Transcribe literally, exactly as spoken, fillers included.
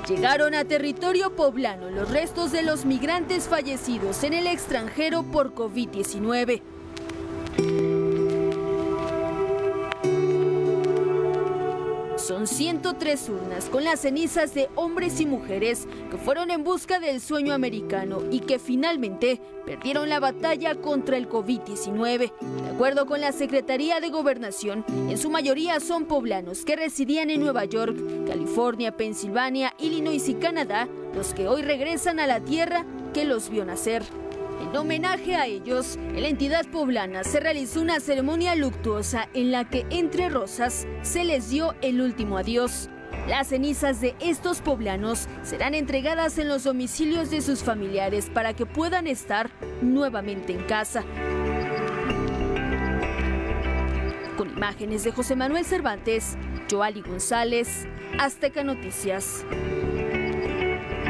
Llegaron a territorio poblano los restos de los migrantes fallecidos en el extranjero por COVID diecinueve. Son ciento tres urnas con las cenizas de hombres y mujeres que fueron en busca del sueño americano y que finalmente perdieron la batalla contra el COVID diecinueve. De acuerdo con la Secretaría de Gobernación, en su mayoría son poblanos que residían en Nueva York, California, Pensilvania, Illinois y Canadá, los que hoy regresan a la tierra que los vio nacer. En homenaje a ellos, en la entidad poblana se realizó una ceremonia luctuosa en la que, entre rosas, se les dio el último adiós. Las cenizas de estos poblanos serán entregadas en los domicilios de sus familiares para que puedan estar nuevamente en casa. Con imágenes de José Manuel Cervantes, Joali González, Azteca Noticias.